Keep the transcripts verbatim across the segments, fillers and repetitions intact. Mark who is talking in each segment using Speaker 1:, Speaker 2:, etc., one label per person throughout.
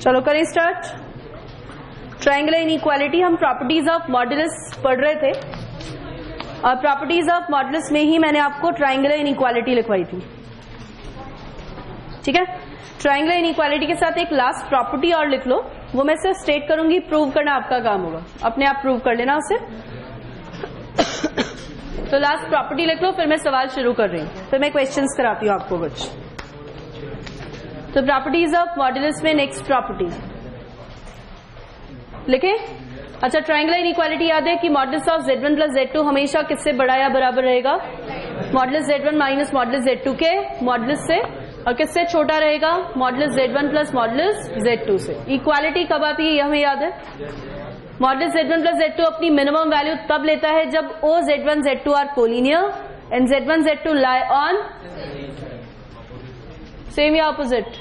Speaker 1: चलो करें start. Triangular inequality, हम प्रॉपर्टीज ऑफ मॉडुलस पढ़ रहे थे और प्रॉपर्टीज ऑफ मॉडुलस में ही मैंने आपको ट्रायंगुलर इनइक्वालिटी लिखवाई थी। ठीक है, ट्रायंगुलर इनइक्वालिटी के साथ एक लास्ट प्रॉपर्टी और लिख लो, वो मैं सिर्फ स्टेट करूंगी, प्रूव करना आपका काम होगा, अपने आप प्रूव कर लेना उसे। तो लास्ट प्रॉपर्टी लिख लो, फिर मैं सवाल शुरू कर रही हूँ, फिर मैं क्वेश्चंस कराती हूँ आपको कुछ। तो प्रॉपर्टीज ऑफ मॉडुलस में नेक्स्ट प्रॉपर्टी लिखे। अच्छा, ट्रायंगुलर इनइक्वालिटी याद है कि modulus of Z one plus Z two हमेशा किससे बड़ा या बराबर रहेगा? Modulus Z one minus modulus Z two के मॉडुलस से, और किससे छोटा रहेगा? Modulus Z one plus modulus Z two से। इक्वालिटी कब आती है ये हमें याद है। Modulus Z one plus Z two अपनी मिनिमम वैल्यू तब लेता है जब O z one Z two are collinear and z one Z two lie on same या ऑपोजिट।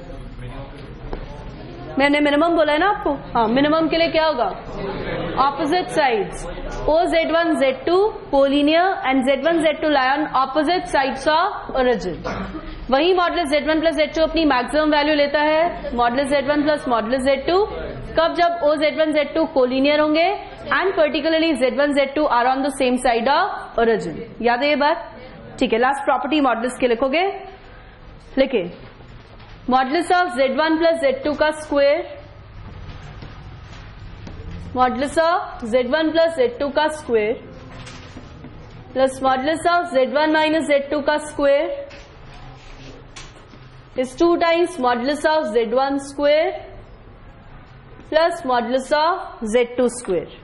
Speaker 1: मैंने मिनिमम बोला है ना आपको। हाँ, मिनिमम के लिए क्या होगा? Opposite sides. O z one Z two collinear and z one Z two lie on opposite sides of origin. वही modulus Z one plus Z two अपनी मैक्सिमम वैल्यू लेता है modulus Z one plus modulus Z two कब? जब O z one Z two collinear होंगे and particularly z one Z two are on the same side of origin. याद है ये बात? ठीक है, लास्ट प्रॉपर्टी मॉडुलस के लिखोगे, लिखे modulus of Z one plus Z two का square, modulus of Z one plus Z two का square plus modulus of Z one minus Z two का square is two times modulus of Z one square plus modulus of Z two square.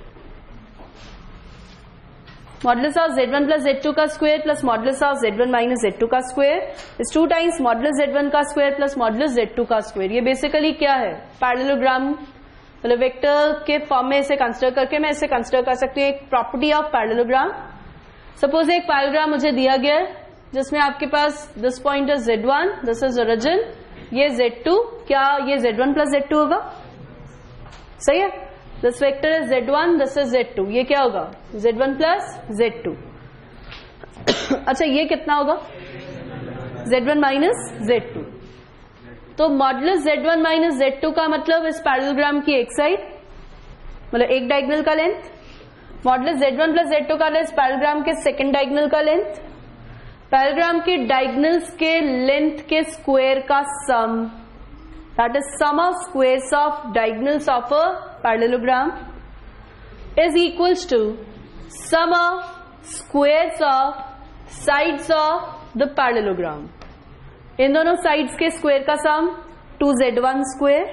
Speaker 1: Modulus of Z one plus Z two का square plus modulus of Z one minus Z two का square is two times modulus Z one का square plus modulus Z two का square. ये basically क्या है? Parallelogram, मतलब vector के form में इसे कंसिडर करके मैं इसे कंसिडर कर सकती हूँ एक प्रॉपर्टी ऑफ पैरेललोग्राम। सपोज एक पैरेललोग्राम मुझे दिया गया है जिसमें आपके पास this point is z one, this is origin, ये जेड टू, क्या ये z one plus Z two होगा? सही है। This vector is z one, this is z two, ये क्या होगा? Z one plus Z two. अच्छा, ये कितना होगा? Z one minus Z two. तो modulus Z one minus Z two का मतलब इस पैरेललोग्राम की एक साइड, मतलब एक डायगोनल का length, modulus Z one plus Z two का इस पैरेललोग्राम के सेकंड डायगोनल का लेंथ, पैरेललोग्राम के डायगोनल्स के लेंथ के स्क्वायर का sum, that is sum of squares of diagonals of a parallelogram is equals to sum of squares of sides of the parallelogram। इन दोनों sides के square का sum two z one square,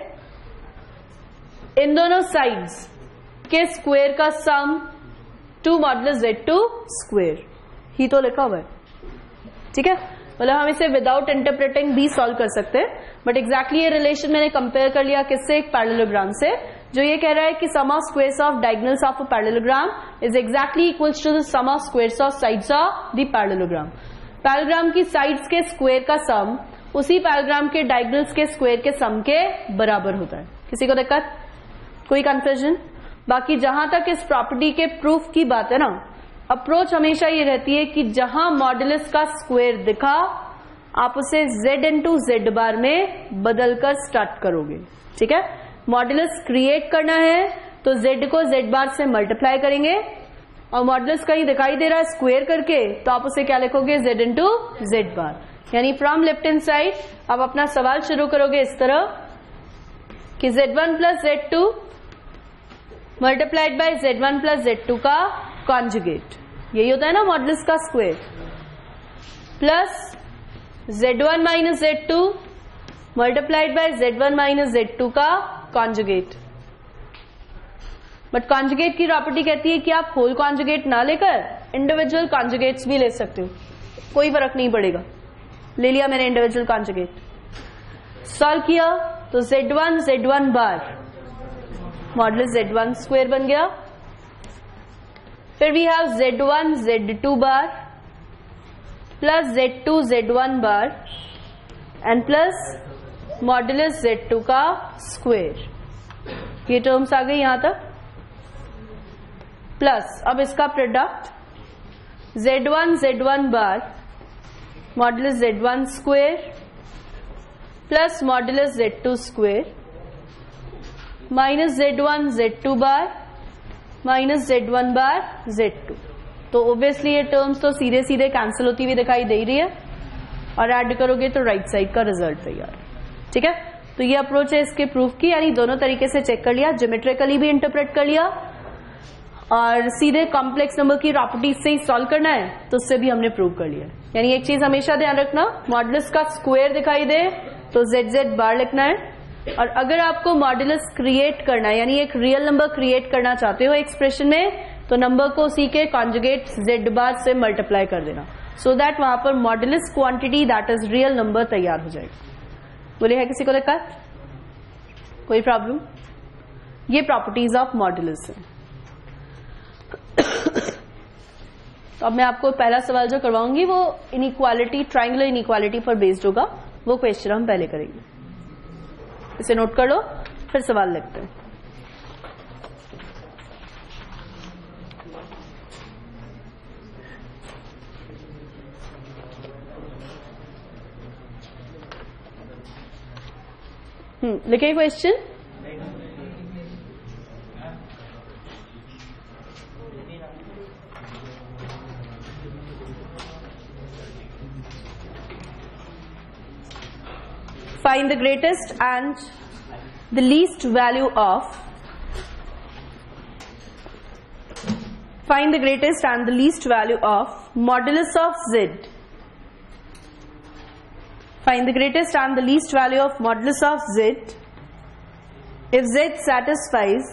Speaker 1: इन दोनों sides के square का sum two modulus Z two square ही तो लिखा हुआ है। ठीक है, मतलब हम इसे विदाउट इंटरप्रेटिंग भी सॉल्व कर सकते हैं, बट एग्जैक्टली ये रिलेशन मैंने कंपेयर कर लिया किससे? एक पैरेललोग्राम से, जो ये कह रहा है कि sum of squares of diagonals of a parallelogram is exactly equals to the sum of squares of sides of the parallelogram. Parallelogram की साइड्स के स्क्वायर का सम उसी पैरेललोग्राम के डायगोनल्स के स्क्वायर के सम के बराबर होता है। किसी को दिक्कत? कोई कंफ्यूजन? बाकी जहां तक इस प्रॉपर्टी के प्रूफ की बात है ना, अप्रोच हमेशा ये रहती है कि जहां मॉडुलस का स्क्वायर दिखा आप उसे z इंटू जेड बार में बदलकर स्टार्ट करोगे। ठीक है, मॉडुलस क्रिएट करना है तो z को z बार से मल्टीप्लाई करेंगे, और मॉडुलस कहीं दिखाई दे रहा है स्क्वायर करके तो आप उसे क्या लिखोगे? z into Z bar. यानी फ्रॉम लेफ्ट हैंड साइड आप अपना सवाल शुरू करोगे इस तरह कि Z one plus Z two multiplied by Z one plus Z two का कॉन्जुगेट, यही होता है ना मॉडुलस का square, plus Z one minus Z two multiplied by Z one minus Z two का कॉन्जुगेट। बट कॉन्जुगेट की property कहती है कि आप होल कॉन्जुगेट ना लेकर इंडिविजुअल कॉन्जुगेट्स भी ले सकते हो, कोई फर्क नहीं पड़ेगा। ले लिया मैंने इंडिविजुअल कॉन्जुगेट, सॉल्व किया तो z one Z one bar modulus Z one square बन गया, फिर we have z one Z two bar plus Z two z one bar and plus modulus Z two का स्क्वायर। ये terms आ गई यहां तक, प्लस अब इसका product z one Z one bar modulus Z one square plus modulus Z two square minus Z one Z two bar minus Z one bar Z two. तो obviously ये terms तो सीधे सीधे कैंसिल होती हुई दिखाई दे रही है और ऐड करोगे तो राइट साइड का रिजल्ट तैयार। ठीक है, तो ये अप्रोच है इसके प्रूफ की, यानी दोनों तरीके से चेक कर लिया, ज्योमेट्रिकली भी इंटरप्रेट कर लिया और सीधे कॉम्प्लेक्स नंबर की प्रॉपर्टीज से ही सॉल्व करना है तो उससे भी हमने प्रूव कर लिया। यानी एक चीज हमेशा ध्यान रखना, मॉडुलस का स्क्वायर दिखाई दे तो जेड जेड बार लिखना है, और अगर आपको मॉडुलस क्रिएट करना है यानी एक रियल नंबर क्रिएट करना चाहते हो एक्सप्रेशन में, तो नंबर को उसी के कॉन्जुगेट जेड बार से मल्टीप्लाई कर देना, सो so दैट वहां पर modulus quantity that is real number तैयार हो जाएगी। बोले है किसी को दिक्कत, कोई प्रॉब्लम? ये प्रॉपर्टीज ऑफ मॉडुलस है। तो अब मैं आपको पहला सवाल जो करवाऊंगी वो इनइक्वालिटी, ट्रायंगुलर इनइक्वालिटी पर बेस्ड होगा, वो क्वेश्चन हम पहले करेंगे। इसे नोट कर लो, फिर सवाल लिखते हैं। हम्म लिखिए question. Find the greatest and the least value of find the greatest and the least value of modulus of z. Find the greatest and the least value of modulus of z if z satisfies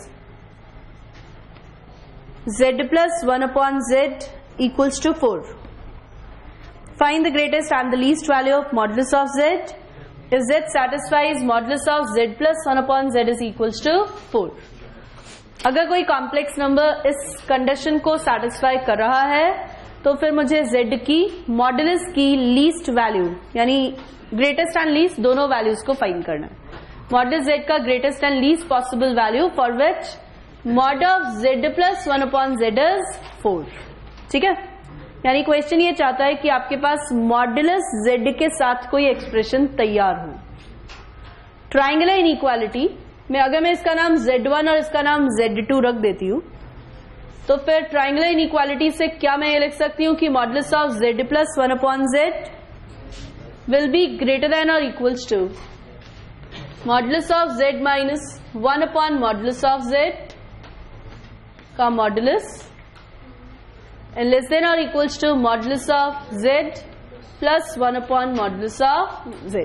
Speaker 1: z plus one upon z equals to four. Find the greatest and the least value of modulus of z if z satisfies modulus of z plus one upon z is equals to four. अगर कोई complex number इस condition को satisfy कर रहा है तो फिर मुझे z की मॉडुलस की लीस्ट वैल्यू यानी ग्रेटेस्ट एंड लीस्ट दोनों वैल्यूज को फाइंड करना है। मॉडुलस z का greatest and least possible value for which mod of z plus one upon z is four. ठीक है, यानी क्वेश्चन ये चाहता है कि आपके पास मॉडुलस z के साथ कोई एक्सप्रेशन तैयार हो। ट्रायंगुलर इनइक्वालिटी में अगर मैं इसका नाम जेड वन और इसका नाम जेड टू रख देती हूं तो फिर ट्रायंगुलर इनइक्वालिटी से क्या मैं ये लिख सकती हूं कि modulus of z plus one upon z will be greater than और equals to modulus of z minus one upon modulus of z का modulus and less than or equals to modulus of z plus one upon modulus of z.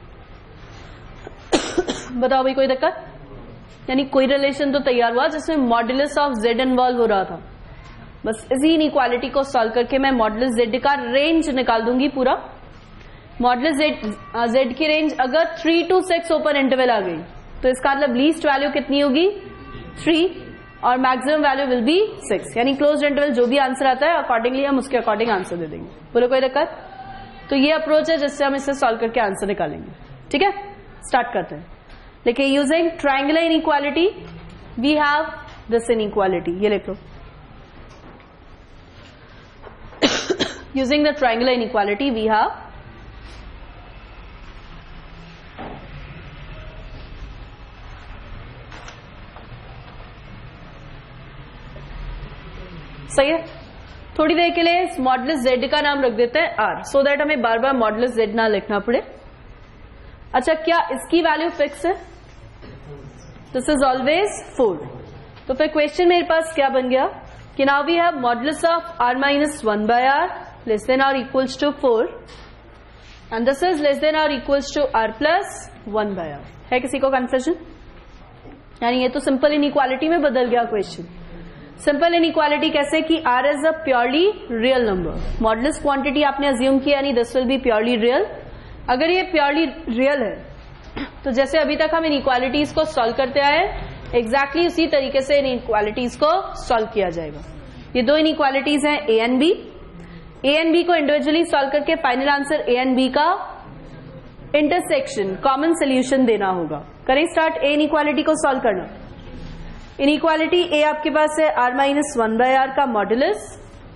Speaker 1: बताओ भाई कोई दिक्कत? यानी कोई relation तो तैयार हुआ जिसमें मॉडुलस ऑफ z इन्वॉल्व हो रहा था। बस इसी इनइक्वालिटी को सॉल्व करके मैं मॉडुलस z का रेंज निकाल दूंगी पूरा। मॉडुलस z z की रेंज अगर three two six open interval आ गई तो इसका मतलब लीस्ट वैल्यू कितनी होगी? थ्री और maximum value will be six, यानी क्लोज्ड इंटरवल जो भी आंसर आता है अकॉर्डिंगली हम उसके अकॉर्डिंग आंसर दे देंगे। बोलो कोई दिक्कत? तो ये अप्रोच है जिससे हम इसे सॉल्व करके आंसर निकालेंगे। ठीक है, स्टार्ट करते हैं। देखिए, using triangular inequality we have this inequality, ये लिख लो। Using the triangular inequality we have सही है। थोड़ी देर के लिए इस मॉडुलस z का नाम रख देते हैं r, सो दैट हमें बार बार मॉडुलस z ना लिखना पड़े। अच्छा, क्या इसकी वैल्यू फिक्स है? This is always four. तो फिर क्वेश्चन मेरे पास क्या बन गया कि now we have modulus of r minus one by r less than और equals to four and this is less than और equals to r plus one by r. है किसी को कंफ्यूजन? यानी ये तो सिंपल इनइक्वालिटी में बदल गया क्वेश्चन। सिंपल इनइक्वालिटी कैसे कि r is a purely real number, modulus quantity आपने अज्यूम किया यानी this will be purely real. अगर ये प्योरली रियल है तो जैसे अभी तक हम इनइक्वालिटीज को सॉल्व करते आए एग्जैक्टली exactly उसी तरीके से इनइक्वालिटीज को सॉल्व किया जाएगा। ये दो इनइक्वालिटीज हैं a and b। a and b को इंडिविजुअली सॉल्व करके final answer a and b का इंटरसेक्शन कॉमन सोल्यूशन देना होगा। करें स्टार्ट a इनइक्वालिटी को सॉल्व करना। इनइक्वालिटी a आपके पास है r minus one by r का मॉडुलस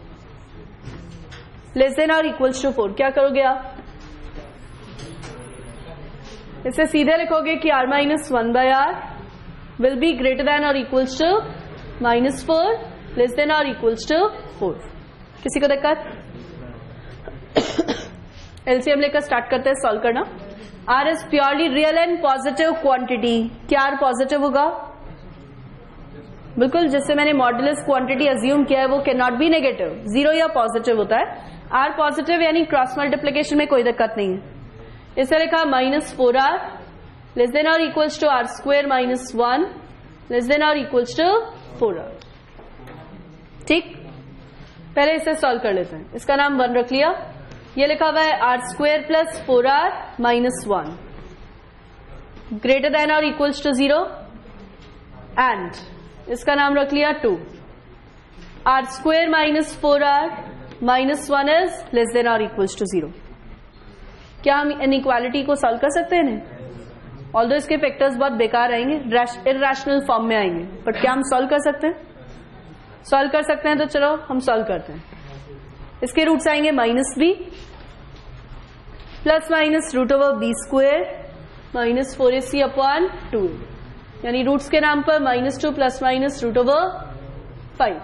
Speaker 1: लेस देन और इक्वल्स टू फोर। क्या करोगे आप? इसे सीधे लिखोगे कि r minus one by r will be greater than और equals to minus four, less than और इक्वल्स टू फोर। किसी को दिक्कत? एलसीएम लेकर स्टार्ट करते हैं सॉल्व करना। R is purely real and positive quantity. क्या आर पॉजिटिव होगा? बिल्कुल, जिससे मैंने मॉड्यूलस क्वांटिटी अज्यूम किया है वो can not be negative, zero या पॉजिटिव होता है। आर पॉजिटिव यानी क्रॉस मल्टीप्लीकेशन में कोई दिक्कत नहीं है। इसे लिखा minus four r less than और equals to r square minus one less than और इक्वल्स टू फोर आर। ठीक, पहले इसे सॉल्व कर लेते हैं। इसका नाम वन रख लिया। ये लिखा हुआ है r square plus four r minus one greater than और इक्वल्स टू जीरो, एंड इसका नाम रख लिया two. R square minus four r minus one is less than और इक्वल्स टू जीरो। क्या हम इनइक्वालिटी को सॉल्व कर सकते हैं? ऑल्दो इसके फैक्टर्स बहुत बेकार आएंगे, इर्रेशनल फॉर्म में आएंगे, बट क्या हम सॉल्व कर सकते हैं? सॉल्व कर सकते हैं। तो चलो हम सॉल्व करते हैं। इसके रूट्स आएंगे minus b plus minus root over b square minus four a c upon two, यानी रूट्स के नाम पर minus two plus minus root over five.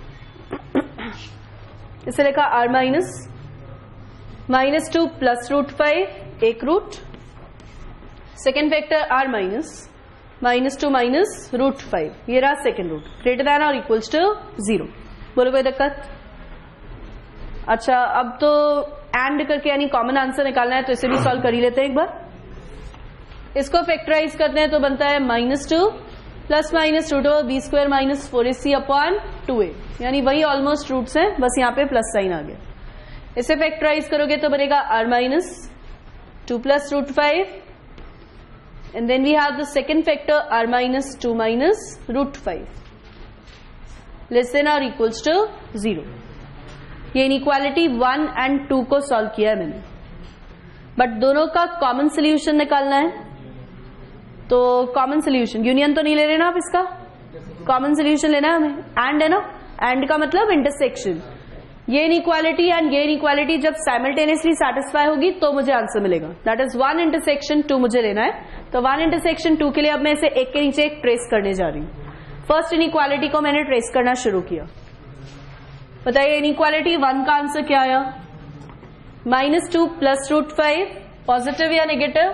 Speaker 1: इसे लिखा r minus minus two plus root five, एक root, second factor r minus minus two minus root five, ये रहा second root, greater than और इक्वल्स टू जीरो। बोलो कोई दिक्कत? अच्छा, अब तो एंड करके यानी कॉमन आंसर निकालना है, तो इसे भी सॉल्व कर ही लेते हैं एक बार। इसको फैक्टराइज करते हैं तो बनता है minus two plus minus root over b square minus four a c upon two a, यानी वही ऑलमोस्ट रूट्स हैं, बस यहाँ पे प्लस साइन आ गया। इसे फैक्टराइज करोगे तो बनेगा r minus two plus root five, and then we have the second factor r minus two minus root five less than और इक्वल्स टू जीरो। ये इनइक्वालिटी वन एंड टू को solve किया है मैंने, बट दोनों का कॉमन सोल्यूशन निकालना है। तो कॉमन सोल्यूशन, यूनियन तो नहीं ले रहे ना आप, इसका कॉमन सोल्यूशन लेना है हमें। एंड है ना, एंड का मतलब इंटरसेक्शन। ये इनइक्वालिटी एंड ये इनइक्वालिटी जब साइमल्टेनियसली सेटिस्फाई होगी तो मुझे आंसर मिलेगा। That is one intersection two मुझे लेना है। तो वन इंटरसेक्शन टू के लिए अब मैं इसे एक के नीचे एक ट्रेस करने जा रही हूं। फर्स्ट इनइक्वालिटी को मैंने ट्रेस करना शुरू किया। बताइए इनइक्वालिटी वन का आंसर क्या आया? Minus two plus root five, positive या नेगेटिव?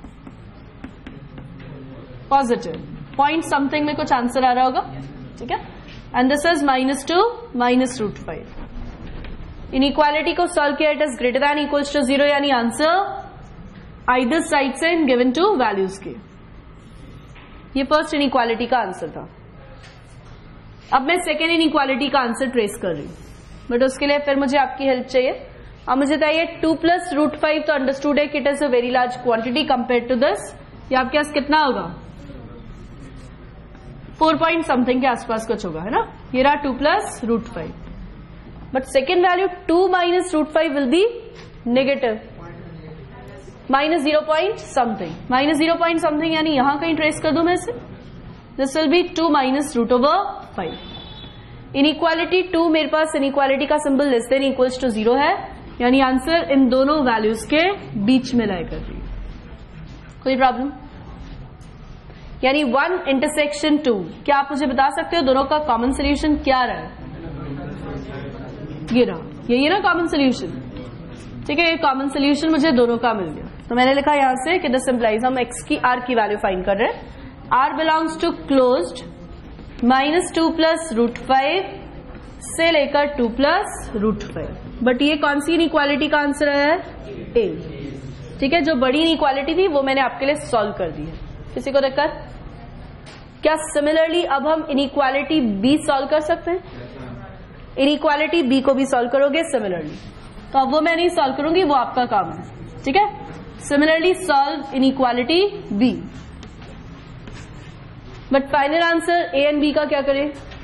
Speaker 1: पॉजिटिव, पॉइंट समथिंग में कुछ आंसर आ रहा होगा, ठीक है। And this is minus two minus root five. Inequality को सॉल्व किया, it is greater than equals to zero, यानी आंसर आइदर साइड से गिवन टू वैल्यूज के। ये फर्स्ट इनइक्वालिटी का आंसर था। अब मैं सेकेंड इनइक्वालिटी का आंसर ट्रेस कर रही हूं, बट उसके लिए फिर मुझे आपकी हेल्प चाहिए। अब मुझे बताइए टू प्लस रूट फाइव तो अंडरस्टूड है कि it is a very large quantity compare to this. ये आपके पास कितना होगा? फोर पॉइंट समथिंग के आसपास कुछ होगा, है ना। ये रहा two plus root five, but second value two minus root five will be negative, minus zero point something. Minus zero point something यानी यहां कहीं ट्रेस कर दूं मैं इसे। This will be two minus root over five. Inequality two मेरे पास inequality का symbol less than equals to zero है, यानी आंसर इन दोनों वैल्यूज के बीच में लाई कर रही है। कोई प्रॉब्लम? यानी वन इंटरसेक्शन टू, क्या आप मुझे बता सकते हो दोनों का कॉमन सोल्यूशन क्या रहा है? ये रहा, यही ना कॉमन सोल्यूशन, ठीक है। ये कॉमन सोल्यूशन मुझे दोनों का मिल गया। तो मैंने लिखा यहां से कि दिस इंप्लाइज हम एक्स की आर की वैल्यू फाइंड कर रहे हैं। R belongs to closed minus two plus root five से लेकर two plus root five, but ये कौन सी इनइक्वालिटी का आंसर है? ए, ठीक है। जो बड़ी इनइक्वालिटी थी वो मैंने आपके लिए सॉल्व कर दी है। किसी को दिक्कत? क्या सिमिलरली अब हम इनइक्वालिटी बी सॉल्व कर सकते हैं? इनइक्वालिटी बी को भी सॉल्व करोगे सिमिलरली, तो अब वो मैं नहीं सॉल्व करूंगी, वो आपका काम है, ठीक है। Similarly solve inequality b, but final answer a and b का क्या करें?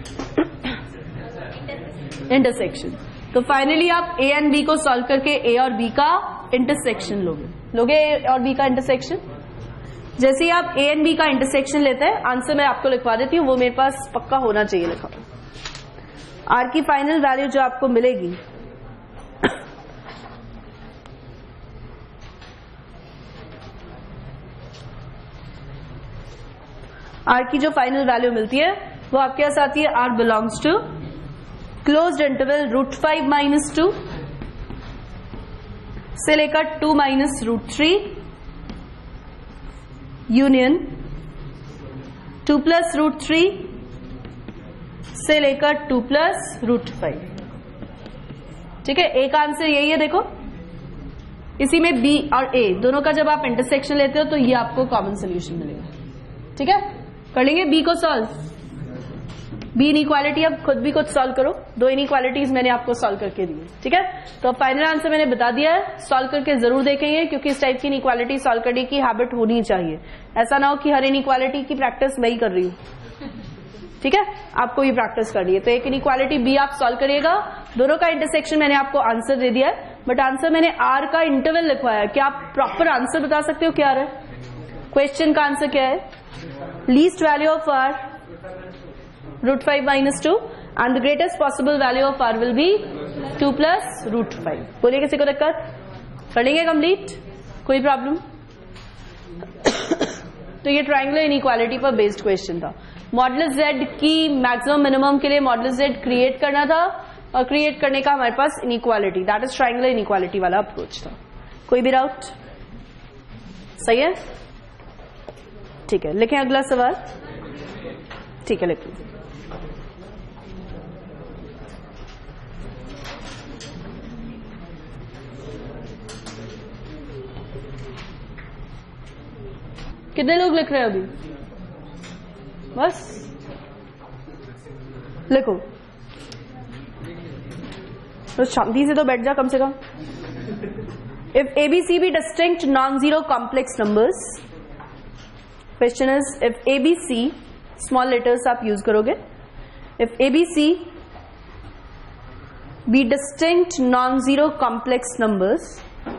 Speaker 1: इंटरसेक्शन। तो फाइनली आप ए एंड बी को सॉल्व करके ए और बी का इंटरसेक्शन लोगे लोगे ए और बी का इंटरसेक्शन। जैसे ही आप ए एंड बी का इंटरसेक्शन लेते हैं, आंसर मैं आपको लिखवा देती हूँ, वो मेरे पास पक्का होना चाहिए लिखा। आर की फाइनल वैल्यू जो आपको मिलेगी आर की जो फाइनल वैल्यू मिलती है वो आपके पास आती है r belongs to closed interval root five minus two से लेकर two minus root three union two plus root three से लेकर टू प्लस रूट फाइव। ठीक है, ए का आंसर यही है। देखो इसी में बी और ए दोनों का जब आप इंटरसेक्शन लेते हो तो ये आपको कॉमन सोल्यूशन मिलेगा। ठीक है, कर लेंगे बी को सॉल्व। बी इनइक्वालिटी अब खुद भी कुछ सॉल्व करो, दो इनइक्वालिटीज मैंने आपको सॉल्व करके दी है। ठीक है, तो फाइनल आंसर मैंने बता दिया है, सॉल्व करके जरूर देखेंगे क्योंकि इस टाइप की इनइक्वालिटी सॉल्व करने की हैबिट होनी चाहिए। ऐसा ना हो कि हर इनइक्वालिटी की प्रैक्टिस मैं ही कर रही हूं। ठीक है, आपको भी प्रैक्टिस करनी है। तो एक इनइक्वालिटी बी आप सॉल्व करिएगा, दोनों का इंटरसेक्शन मैंने आपको आंसर दे दिया है, बट आंसर मैंने आर का इंटरवल लिखवाया। क्या आप प्रॉपर आंसर बता सकते हो क्या आ रहा है? क्वेश्चन का आंसर क्या है? Least value of r root five minus two and the greatest possible value of r will be two plus root five. बोलिए किसी को दिक्कत? कर लेंगे कंप्लीट, कोई प्रॉब्लम? तो ये ट्रायंगुलर इनइक्वालिटी पर बेस्ड क्वेश्चन था। मॉडुलस जेड की मैक्सिमम मिनिमम के लिए मॉडुलस जेड क्रिएट करना था और क्रिएट करने का हमारे पास inequality, that is triangular inequality वाला अप्रोच था। कोई भी डाउट? सही है, ठीक है। लिखें अगला सवाल। ठीक है, लिख लीजिए। कितने लोग लिख रहे हैं अभी? बस लिखो, तो शांति से तो बैठ जा कम से कम। If a b c be distinct non zero complex numbers, question is if a b c, small letters आप यूज करोगे, if a b c be distinct non zero complex numbers,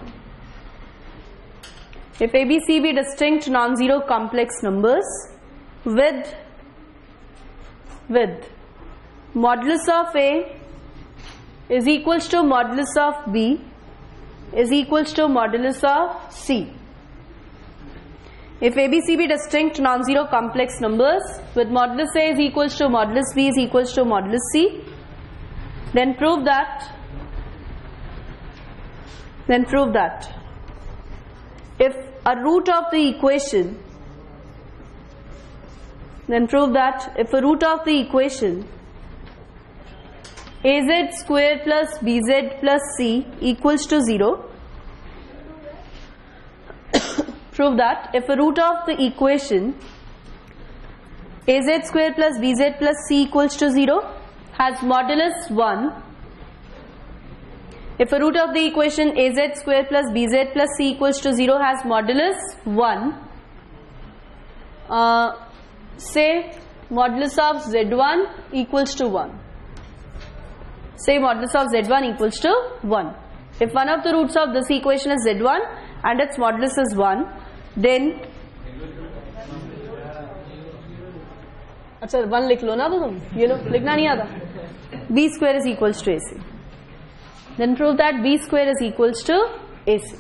Speaker 1: if A B C be distinct non-zero complex numbers with with modulus of A is equals to modulus of B is equals to modulus of C. If A B C be distinct non-zero complex numbers with modulus A is equals to modulus B is equals to modulus C, then prove that then prove that if a root of the equation then prove that if a root of the equation az square plus bz plus c equals to zero, prove that if a root of the equation az square plus bz plus c equals to zero has modulus one, if a root of the equation az square plus bz plus c equals to zero has modulus one, uh, say modulus of z one equals to one. Say modulus of z one equals to one. If one of the roots of this equation is z one and its modulus is one, then अच्छा one लिख लो ना, तो तुम ये लो, लिखना नहीं आता। b square is equals to ac. Then prove that b square is equals to ac.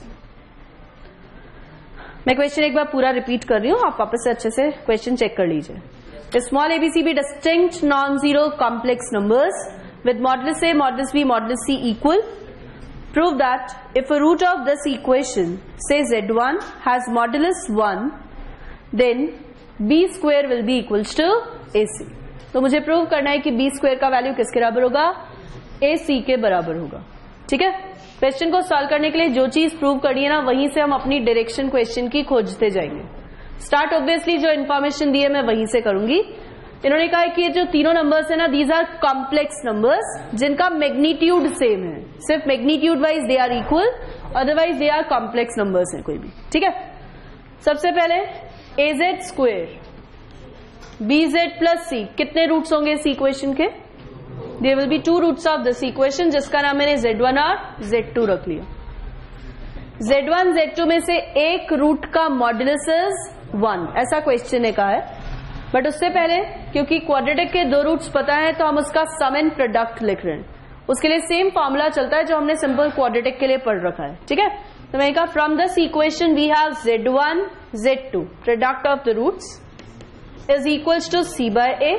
Speaker 1: मैं क्वेश्चन एक बार पूरा रिपीट कर रही हूँ, आप वापस से अच्छे से क्वेश्चन चेक कर लीजिए। If small abc be distinct non-zero complex numbers with modulus a, modulus b, modulus c equal, prove that if a root of this equation, say z one, has modulus one, then b square will be equals to ac. तो मुझे prove करना है कि b square का value किसके बराबर होगा? ac के बराबर होगा। ठीक है, क्वेश्चन को सॉल्व करने के लिए जो चीज प्रूव करनी है ना, वहीं से हम अपनी डायरेक्शन क्वेश्चन की खोजते जाएंगे। स्टार्ट ऑब्वियसली जो इन्फॉर्मेशन दी है मैं वहीं से करूंगी। इन्होंने कहा है कि ये जो तीनों नंबर्स है ना, दीज आर कॉम्प्लेक्स नंबर्स जिनका मैग्नीट्यूड सेम है, सिर्फ magnitude wise they are equal, otherwise they are complex numbers है कोई भी। ठीक है, सबसे पहले a z square b z plus c, कितने रूट्स होंगे इस इक्वेशन के? There will be two roots of this equation, जिसका नाम मैंने जेड वन और जेड टू रख लिया। जेड वन जेड टू में से एक रूट का मॉड्यूलस इज वन, ऐसा क्वेश्चन ने कहा है। बट उससे पहले क्योंकि क्वाड्रेटिक के दो रूट्स पता है तो हम उसका सम एंड प्रोडक्ट लिख रहे हैं। उसके लिए सेम फॉर्मूला चलता है जो हमने सिंपल क्वाड्रेटिक के लिए पढ़ रखा है। ठीक है, तो मैंने कहा from this equation we have z one Z two, product of the roots is equals to C by A,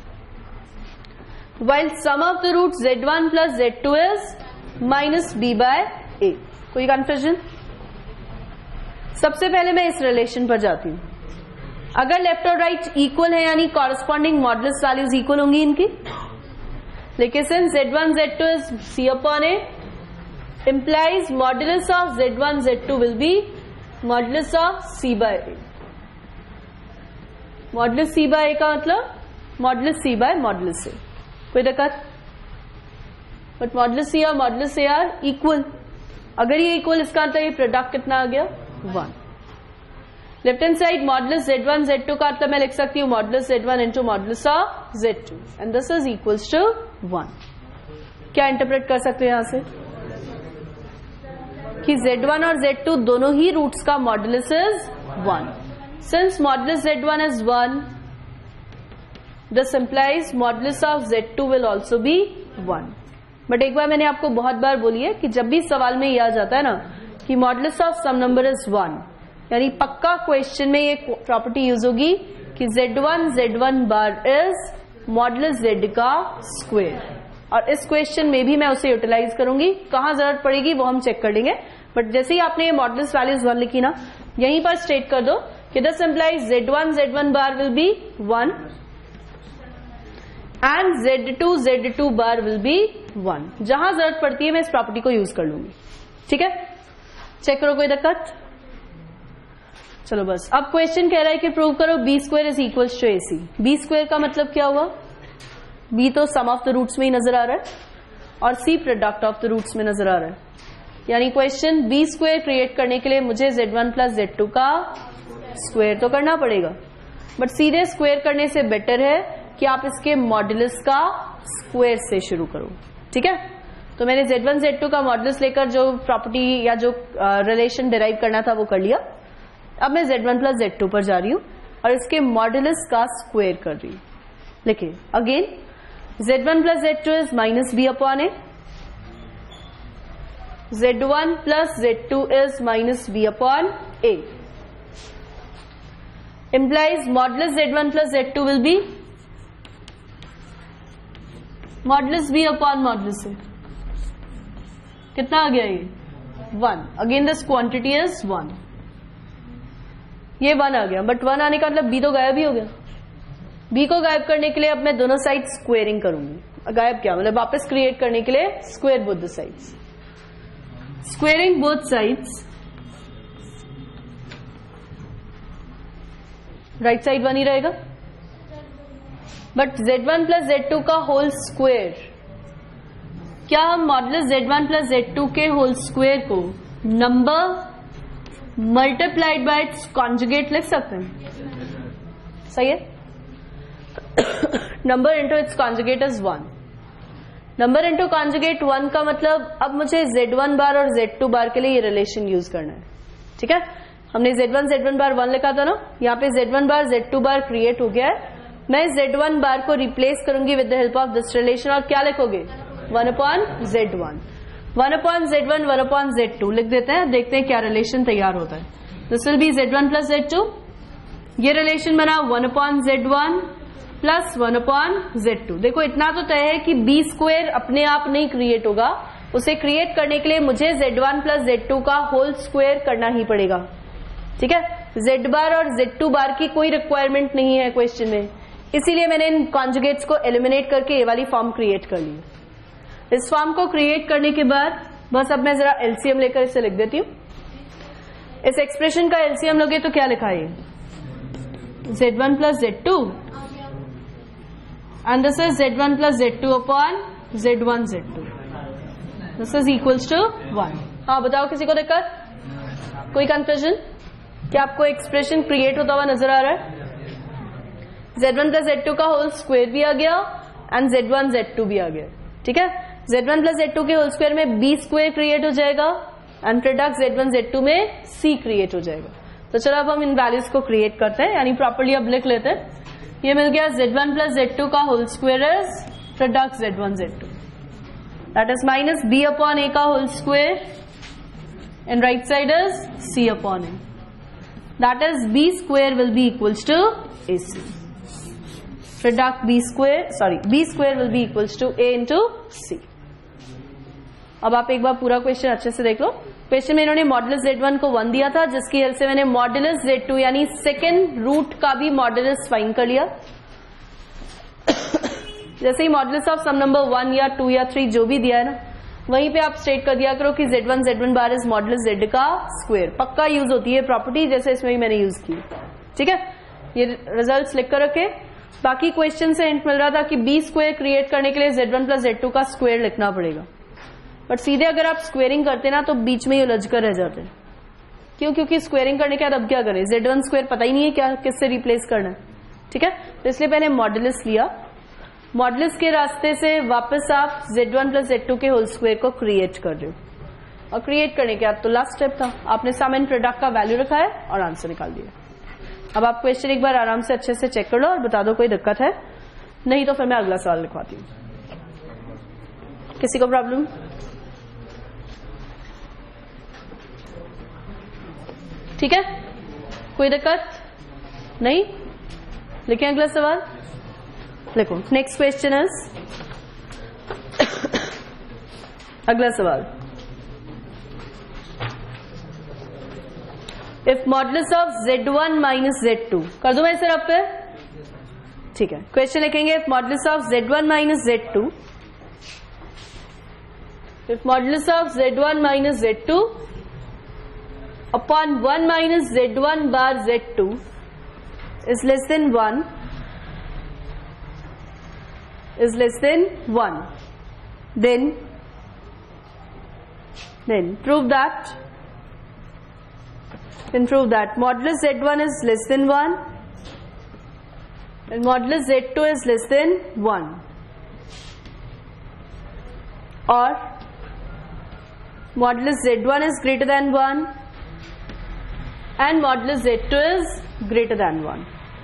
Speaker 1: while sum of the roots Z one plus Z two is minus B by A. कोई confusion? सबसे पहले मैं इस relation पर जाती हूं. अगर left और राइट इक्वल है यानी कॉरस्पॉन्डिंग मॉडुलस वैल्यूज इक्वल होंगी इनकी, लेकिन since Z one Z two is C upon A implies modulus of Z one Z two will be modulus of C by A. Modulus C by A का मतलब modulus C by modulus A. कोई दिक्कत? But modulus C और modulus A are equal. अगर ये equal, इसका मतलब ये प्रोडक्ट कितना आ गया? One. Left hand side modulus Z one Z two का मतलब मैं लिख सकती हूँ modulus Z one into modulus of Z two and this is equals to one. क्या इंटरप्रेट कर सकते हो यहां से कि Z one और Z two दोनों ही रूट्स का modulus is one. Since modulus Z one is one, this implies modulus of Z two will also be one. But एक बार मैंने आपको बहुत बार बोली है कि जब भी सवाल में ये आ जाता है ना कि modulus of some number is one, यानी पक्का क्वेश्चन में ये प्रॉपर्टी यूज होगी कि Z one Z one bar is modulus Z का स्क्वायर. और इस क्वेश्चन में भी मैं उसे यूटिलाइज करूंगी. कहां जरूरत पड़ेगी वो हम चेक कर लेंगे. बट जैसे ही आपने ये मॉडुलस वैल्यूज वन लिखी ना, यहीं पर स्टेट कर दो कि this implies Z one Z one bar will be one and Z two Z two bar will be one. जहां जरूरत पड़ती है मैं इस प्रॉपर्टी को यूज कर लूंगी. ठीक है, चेक करो. कोई दिक्कत? चलो बस. अब क्वेश्चन कह रहा है कि प्रूव करो B square is equals to A C. B square का मतलब क्या हुआ? बी तो सम ऑफ द रूट्स में ही नजर आ रहा है और C product of the roots में नजर आ रहा है. यानी क्वेश्चन बी स्क्वायर क्रिएट करने के लिए मुझे Z one plus Z two का स्क्वायर तो करना पड़ेगा, बट सीधे स्क्वायर करने से बेटर है कि आप इसके मॉडुलस का स्क्वायर से शुरू करो. ठीक है, तो मैंने Z one Z two का मॉडुलस लेकर जो प्रॉपर्टी या जो रिलेशन uh, डिराइव करना था वो कर लिया. अब मैं Z one plus Z two पर जा रही हूं और इसके मॉडुलस का स्क्वायर कर रही हूं. लिखिए again, Z one plus Z two is minus B upon A. Z one plus Z two is minus B upon A. implies modulus Z one plus Z two will be modulus B upon modulus A. कितना आ गया ये? One. Again this quantity is one. ये one आ गया, but one आने का मतलब बी तो गायब ही हो गया. बी को गायब करने के लिए अब मैं दोनों साइड स्क्वेयरिंग करूंगी. गायब क्या मतलब? वापस क्रिएट करने के लिए square both the sides. Squaring both sides, right side one ही रहेगा, but Z one plus Z two का होल स्क्वेयर. क्या हम modulus Z one plus Z two के होल स्क्वेयर को number multiplied by its conjugate लिख सकते हैं? सही है. Number into its conjugate is one. Number into conjugate one का मतलब अब मुझे Z one बार और Z two बार के लिए ये रिलेशन यूज करना है. ठीक है, हमने Z one Z one bar one लिखा था ना, यहाँ पे Z one bar Z two bar create हो गया है. मैं Z one बार को रिप्लेस करूंगी with the help of this relation. और क्या लिखोगे? One upon Z one. One upon Z one, one upon Z two लिख देते हैं. देखते हैं क्या रिलेशन तैयार होता है. This will be Z one plus Z two. ये रिलेशन बना one upon Z one plus one upon Z two. देखो इतना तो तय है कि बी स्क्वायर अपने आप नहीं क्रिएट होगा. उसे क्रिएट करने के लिए मुझे Z one plus Z two का होल स्क्वायर करना ही पड़ेगा. ठीक है, Z बार और Z two बार की कोई रिक्वायरमेंट नहीं है क्वेश्चन में, इसीलिए मैंने इन कॉन्जुगेट्स को एलिमिनेट करके ये वाली फॉर्म क्रिएट कर ली. इस फॉर्म को क्रिएट करने के बाद बस अब मैं जरा एलसीएम लेकर इसे लिख देती हूं. इस एक्सप्रेशन का एलसीएम लोगे तो क्या लिखा है? Z one plus Z two and this is Z one plus Z two upon Z one Z two. This is equals to one. हाँ बताओ, किसी को दिक्कत? कोई कंफ्यूजन? क्या आपको एक्सप्रेशन क्रिएट होता हुआ नजर आ रहा है? Z one plus Z two का होल स्क्वायर भी आ गया and Z one Z two भी आ गया. ठीक है, Z one plus Z two के होल स्क्वायर में B स्क्वायर क्रिएट हो जाएगा and product Z one Z two में C क्रिएट हो जाएगा. तो चलो अब हम इन वैल्यूज को क्रिएट करते हैं, यानी प्रॉपर्ली अब लिख लेते हैं. ये मिल गया Z one plus Z two का whole square is product Z one Z two. That is minus B upon A का whole square and right side is C upon A. That is B square will be equals to A C. Product B square sorry B square will be equals to A into C. अब आप एक बार पूरा question अच्छे से देख लो। Question में इन्होंने मॉडुलस जेड वन को वन दिया था, जिसकी हेल्प से मैंने मॉडुलस जेड टू यानी सेकेंड रूट का भी मॉडुलस फाइंड कर लिया। जैसे ही modulus of some number one या टू या थ्री जो भी दिया है ना, वहीं पे आप स्टेट कर दिया करो कि Z one Z one bar is modulus Z का स्क्वायर। पक्का यूज होती है प्रॉपर्टी, जैसे इसमें भी मैंने यूज की। ठीक है, ये रिजल्ट्स लिख कर रखे। बाकी क्वेश्चन से हिंट मिल रहा था कि बी स्क्वायर क्रिएट करने के लिए Z one plus Z two का स्क्वायर लिखना पड़ेगा, बट सीधे अगर आप स्क्वेयरिंग करते ना तो बीच में ही उलझ कर रह जाते हैं। क्यों? क्योंकि स्क्वेयरिंग करने के बाद अब क्या करें, जेड वन स्क्वायर पता ही नहीं है क्या किससे रिप्लेस करना है। ठीक है, तो इसलिए मैंने मॉडुलस लिया। मॉडुलस के रास्ते से वापस आप Z one plus Z two के होल स्क्वायर को क्रिएट कर रहे हो, और क्रिएट करने के बाद तो लास्ट स्टेप था, आपने सम एंड प्रोडक्ट का वैल्यू रखा है और आंसर निकाल दिया। अब आप क्वेश्चन एक बार आराम से अच्छे से चेक कर लो और बता दो कोई दिक्कत है, नहीं तो फिर मैं अगला सवाल लिखवाती हूँ। किसी को प्रॉब्लम? ठीक है, कोई दिक्कत नहीं? लिखें अगला सवाल, लिखो। नेक्स्ट क्वेश्चन इज, अगला सवाल, if modulus of Z one minus Z two, कर दो मैं इसे रब पे। ठीक है, क्वेश्चन लिखेंगे if modulus of Z one minus Z two, if modulus of Z one minus Z two upon one minus z one bar z two is less than one, is less than one, then then prove that then prove that modulus z one is less than one and modulus z two is less than one, or modulus z one is greater than one and modulus z two is greater than one.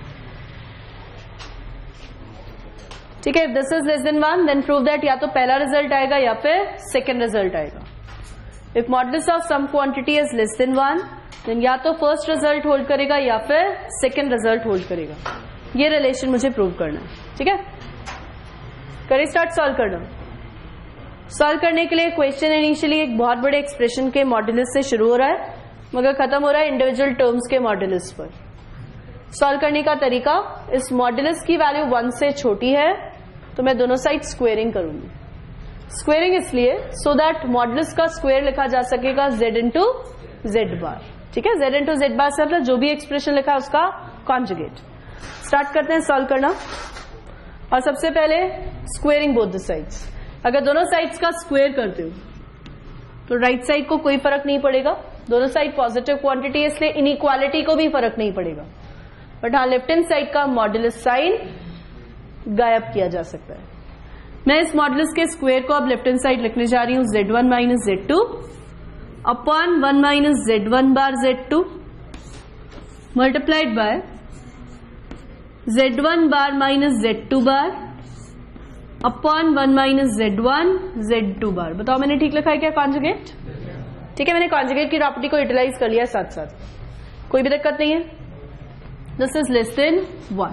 Speaker 1: ठीक है, if this is less than one then prove that या तो पहला result आएगा या फिर second result आएगा। if modulus of some quantity is less than one then या तो फर्स्ट रिजल्ट होल्ड करेगा या फिर सेकेंड रिजल्ट होल्ड करेगा। ये रिलेशन मुझे प्रूव करना है। ठीक है, करिए स्टार्ट सॉल्व करना। सॉल्व करने के लिए क्वेश्चन इनिशियली एक बहुत बड़े एक्सप्रेशन के मॉडुलस से शुरू हो रहा है, मगर खत्म हो रहा है इंडिविजुअल टर्म्स के मॉडुलस पर। सॉल्व करने का तरीका, इस मॉडुलस की वैल्यू वन से छोटी है तो मैं दोनों साइड स्क्वेयरिंग करूंगी। स्क्वेयरिंग इसलिए सो दैट मॉडुलस का स्क्वायर लिखा जा सकेगा z इंटू जेड बार। ठीक है, z इंटू जेड बार से मतलब जो भी एक्सप्रेशन लिखा है उसका कॉन्जुगेट। स्टार्ट करते हैं सॉल्व करना। और सबसे पहले स्क्वेयरिंग बोथ द साइड्स। अगर दोनों साइड्स का स्क्वेयर करते हो तो राइट साइड को कोई फर्क नहीं पड़ेगा, दोनों साइड पॉजिटिव क्वांटिटी है इसलिए इनइक्वालिटी को भी फर्क नहीं पड़ेगा। बट हाँ, लेफ्ट हैंड साइड का मॉडुलस साइन गायब किया जा सकता है। मैं इस मॉडुलस के स्क्वायर को अब लेफ्ट हैंड साइड लिखने जा रही हूं Z one minus Z two upon one minus Z one bar Z two multiplied by Z one bar minus Z two bar upon one minus Z one Z two bar. बताओ मैंने ठीक लिखा है क्या कॉन्जुगेट? ठीक है, मैंने conjugate की प्रॉपर्टी को यूटिलाइज कर लिया साथ साथ, कोई भी दिक्कत नहीं है। This is less than one.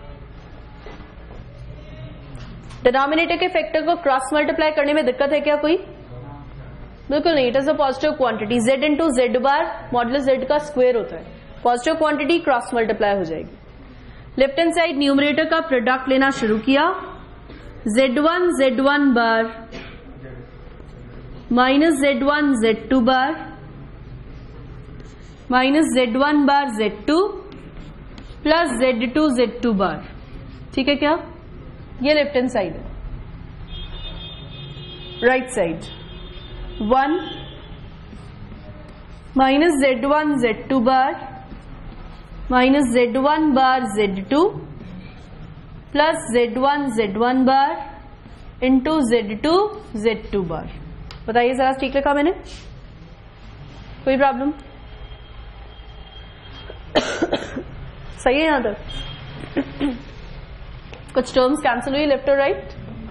Speaker 1: Denominator के फैक्टर को क्रॉस मल्टीप्लाई करने में दिक्कत है क्या कोई? बिल्कुल नहीं, it is a positive quantity. Z into Z bar modulus Z का स्क्वायर होता है, पॉजिटिव क्वांटिटी क्रॉस मल्टीप्लाई हो जाएगी। लेफ्ट हैंड साइड न्यूमरेटर का प्रोडक्ट लेना शुरू किया, Z one Z one bar minus Z one Z two bar minus Z one bar Z two plus Z two Z two bar. ठीक है क्या? ये लेफ्ट हैंड साइड है। Right side one minus Z one Z two bar minus Z one bar Z two plus Z one Z one bar into Z two Z two bar. बताइए जरा, ठीक लिखा मैंने? कोई प्रॉब्लम? सही है यहां तक? कुछ टर्म्स कैंसिल हुई लेफ्ट और राइट?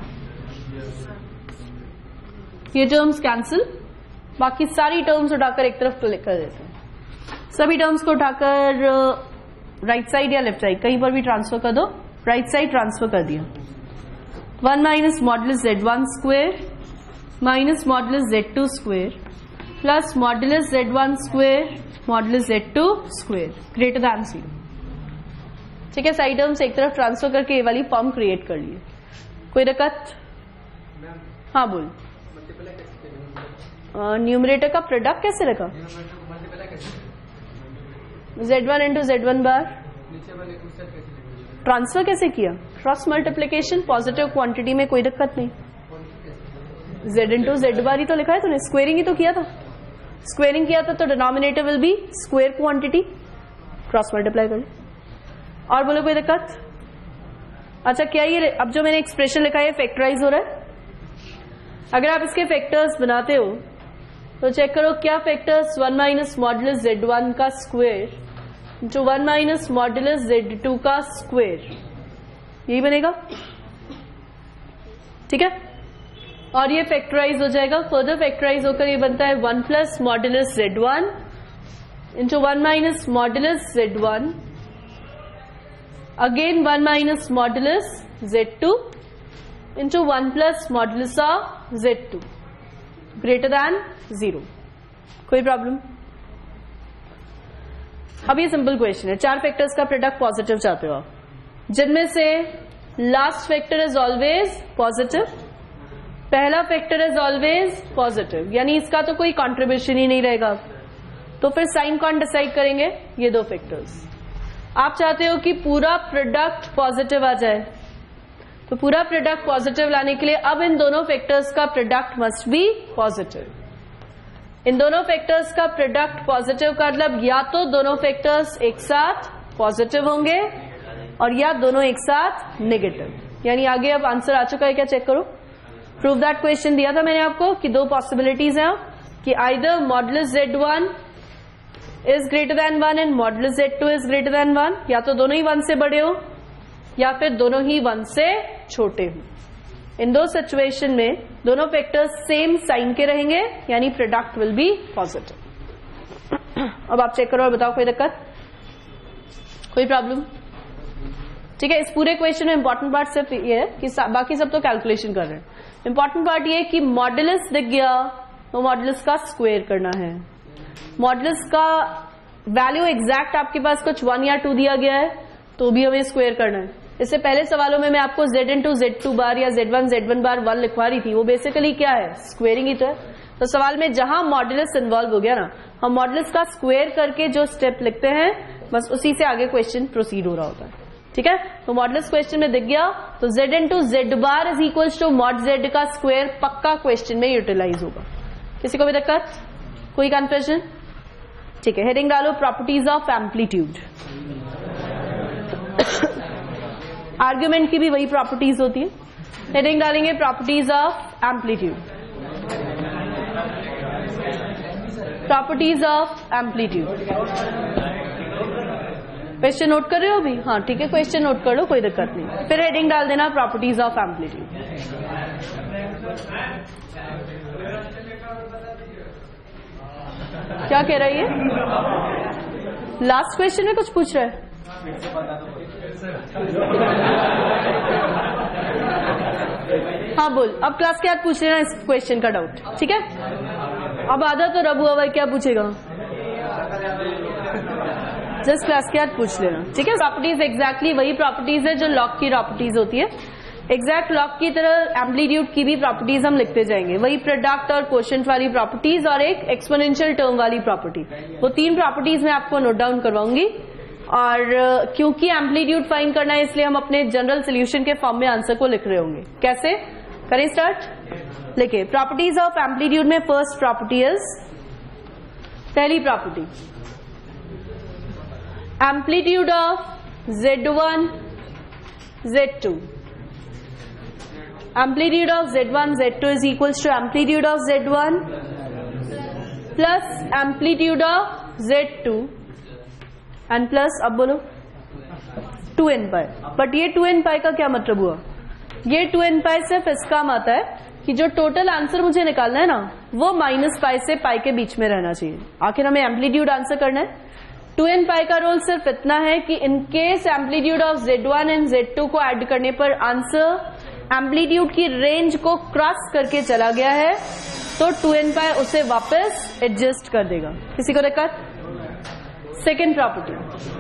Speaker 1: ये टर्म्स कैंसिल, बाकी सारी टर्म्स उठाकर एक तरफ क्लिक कर देते हैं। सभी टर्म्स को उठाकर राइट साइड या लेफ्ट साइड कहीं पर भी ट्रांसफर कर दो, राइट साइड ट्रांसफर कर दिया, one minus modulus Z one square minus modulus Z two square plus modulus Z one square modulus Z two square greater than zero. ठीक है, साइड टर्म्स एक तरफ ट्रांसफर करके ये वाली फॉर्म क्रिएट कर लिए। कोई दिक्कत? हाँ बोल। न्यूमरेटर का प्रोडक्ट कैसे रखा? Z one into Z one bar transfer कैसे किया? क्रॉस मल्टीप्लीकेशन, पॉजिटिव क्वांटिटी में कोई दिक्कत नहीं। जेड इंटू जेड बार ही तो लिखा है तूने, स्क्वेयरिंग ही तो किया था। स्क्वेयरिंग किया था तो denominator will be square quantity, cross multiply कर ले। और बोलो कोई दिक्कत? अच्छा, क्या ये अब जो मैंने एक्सप्रेशन लिखा है फैक्टराइज हो रहा है? अगर आप इसके फैक्टर्स बनाते हो तो चेक करो क्या factors, one minus modulus Z one का square into one minus modulus Z two का स्क्वेयर, यही बनेगा। ठीक है, और ये फैक्टराइज हो जाएगा, फर्दर फैक्टराइज होकर ये बनता है one plus modulus Z one into one minus modulus Z one again one minus modulus Z two into one plus modulus of Z two greater than zero. कोई प्रॉब्लम? अब ये simple question है, चार factors का product positive चाहते हो आप, जिनमें से last factor is always positive, पहला फैक्टर इज ऑलवेज पॉजिटिव, यानी इसका तो कोई कंट्रीब्यूशन ही नहीं रहेगा। तो फिर साइन कौन डिसाइड करेंगे? ये दो फैक्टर्स। आप चाहते हो कि पूरा प्रोडक्ट पॉजिटिव आ जाए, तो पूरा प्रोडक्ट पॉजिटिव लाने के लिए अब इन दोनों फैक्टर्स का प्रोडक्ट मस्ट बी पॉजिटिव। इन दोनों फैक्टर्स का प्रोडक्ट पॉजिटिव का मतलब या तो दोनों फैक्टर्स एक साथ पॉजिटिव होंगे और या दोनों एक साथ नेगेटिव। यानी आगे अब आंसर आ चुका है क्या? चेक करो, प्रूव दैट क्वेश्चन दिया था मैंने आपको कि दो पॉसिबिलिटीज हैं कि either modulus Z one is greater than one and modulus Z two is greater than one, या तो दोनों ही वन से बड़े हो या फिर दोनों ही वन से छोटे हो। इन दो सिचुएशन में दोनों फैक्टर्स सेम साइन के रहेंगे, यानी प्रोडक्ट विल बी पॉजिटिव। अब आप चेक करो और बताओ कोई दिक्कत, कोई प्रॉब्लम? ठीक है, इस पूरे क्वेश्चन में इंपॉर्टेंट पार्ट सिर्फ ये है कि बाकी सब तो कैलकुलेशन कर रहे हैं। इंपॉर्टेंट पार्ट ये कि मॉडुलस दिख गया तो मॉडुलस का स्क्वायर करना है। मॉडुलस का वैल्यू एग्जैक्ट आपके पास कुछ वन या टू दिया गया है तो भी हमें स्क्वायर करना है। इससे पहले सवालों में मैं आपको z into Z two bar या Z one Z one bar one लिखवा रही थी, वो बेसिकली क्या है? स्क्वेयरिंग ही तो है। तो सवाल में जहां मॉडुलस इन्वॉल्व हो गया ना, हम मॉडुलस का स्क्वायर करके जो स्टेप लिखते हैं बस उसी से आगे क्वेश्चन प्रोसीड हो रहा होता है। ठीक है, तो मॉडुलस क्वेश्चन में दिख गया तो z into Z bar is equal to mod Z का स्क्वायर पक्का क्वेश्चन में यूटिलाइज होगा। किसी को भी दिक्कत, कोई कंफ्यूजन? ठीक है, हेडिंग डालो प्रॉपर्टीज ऑफ एम्पलीट्यूड। आर्ग्यूमेंट की भी वही प्रॉपर्टीज होती है। हेडिंग डालेंगे properties of amplitude, properties of amplitude. Question note कर रहे हो अभी? हाँ ठीक है, क्वेश्चन नोट कर लो, कोई दिक्कत नहीं। फिर हेडिंग डाल देना प्रॉपर्टीज ऑफ एम्पलीट्यूड। क्या कह रहा है ये? लास्ट क्वेश्चन में कुछ पूछ रहा है? हाँ बोल, अब क्लास के बाद पूछ लेना इस क्वेश्चन का डाउट। ठीक है, अब आधा तो रब हुआ भाई, क्या पूछेगा? जस्ट क्लास के बाद पूछ लेना। ठीक है, प्रॉपर्टीज एग्जैक्टली वही प्रॉपर्टीज है जो लॉग की प्रॉपर्टीज होती है। एग्जैक्ट लॉग की तरह एम्पलीट्यूड की भी प्रॉपर्टीज हम लिखते जाएंगे, वही प्रोडक्ट और कोशेंट वाली प्रॉपर्टीज और एक एक्सपोनेंशियल टर्म वाली प्रॉपर्टी। वो तीन प्रॉपर्टीज मैं आपको नोट डाउन करवाऊंगी। और क्योंकि एम्पलीट्यूड फाइंड करना है इसलिए हम अपने जनरल सोल्यूशन के फॉर्म में आंसर को लिख रहे होंगे। कैसे करें स्टार्ट? लिखिए प्रॉपर्टीज ऑफ एम्पलीट्यूड में फर्स्ट प्रॉपर्टी इज, पहली property, amplitude of Z one Z two, amplitude of Z one Z two is equals to amplitude of Z one plus amplitude of Z two and plus, अब बोलो, two N pi. But ये two N pi का क्या मतलब हुआ? ये two N पाई सिर्फ इस काम आता है कि जो टोटल आंसर मुझे निकालना है ना वो माइनस पाई से पाई के बीच में रहना चाहिए। आखिर हमें एम्पलीट्यूड आंसर करना है, टू एन पाई का रोल सिर्फ इतना है कि in case amplitude of Z one and Z two को ऐड करने पर आंसर एम्पलीट्यूड की रेंज को क्रॉस करके चला गया है तो टू एन पाई उसे वापस एडजस्ट कर देगा। किसी को दिक्कत? सेकेंड प्रॉपर्टी,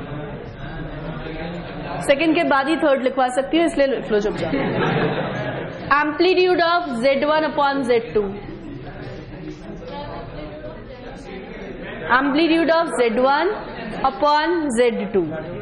Speaker 1: सेकेंड के बाद ही थर्ड लिखवा सकती हूँ इसलिए लिख लो चुपचाप। Amplitude of Z one upon Z two, amplitude of Z one upon Z two.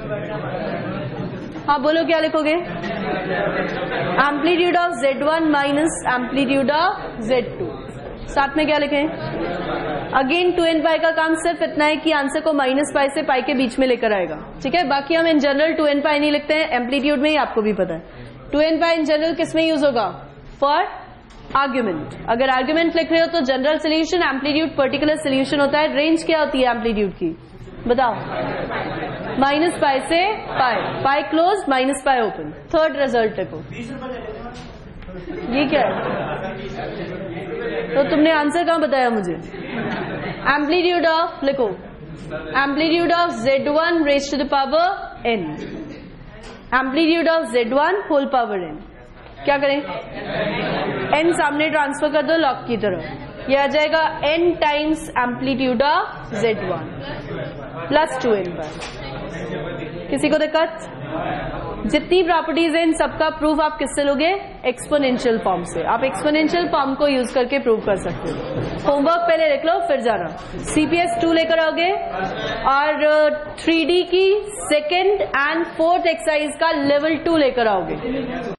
Speaker 1: हाँ बोलो क्या लिखोगे? Amplitude of Z one minus amplitude of Z two. साथ में क्या लिखें? अगेन टू एन पाई का काम सिर्फ इतना है कि आंसर को माइनस पाई से पाई के बीच में लेकर आएगा, ठीक है। बाकी हम in general two N pi नहीं लिखते हैं, एम्पलीट्यूड में ही आपको भी पता है। Two N pi in general किस में यूज होगा? For argument. अगर आर्ग्यूमेंट लिख रहे हो तो general solution, amplitude particular solution होता है। रेंज क्या होती है एम्पलीट्यूड की? बताओ। माइनस पाई से pi, pi close minus pi open. Third result देखो, ये क्या है? तो तुमने आंसर कहां बताया मुझे? एम्पलीट्यूड ऑफ, लिखो amplitude of Z one raise to the power N, amplitude of Z one whole power N. क्या करें? एन सामने ट्रांसफर कर दो लॉग की तरह, यह आ जाएगा N times amplitude of Z one plus two N pi. किसी को दिक्कत? जितनी प्रॉपर्टीज है इन सबका प्रूफ आप किससे लोगे? एक्सपोनेंशियल फॉर्म से। आप एक्सपोनेंशियल फॉर्म को यूज करके प्रूव कर सकते हो। होमवर्क पहले लिख लो फिर जाना। सीपीएस टू लेकर आओगे और थ्री डी की सेकेंड एंड फोर्थ एक्सरसाइज का लेवल टू लेकर आओगे।